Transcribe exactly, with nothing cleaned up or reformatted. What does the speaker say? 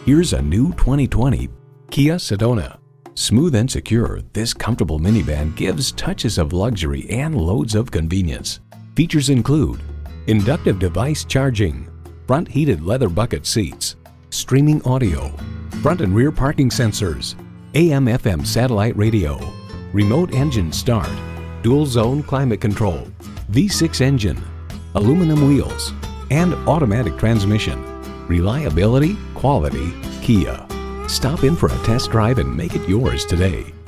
Here's a new twenty twenty Kia Sedona. Smooth and secure, this comfortable minivan gives touches of luxury and loads of convenience. Features include inductive device charging, front heated leather bucket seats, streaming audio, front and rear parking sensors, A M F M satellite radio, remote engine start, dual zone climate control, V six engine, aluminum wheels, and automatic transmission. Reliability, quality, Kia. Stop in for a test drive and make it yours today.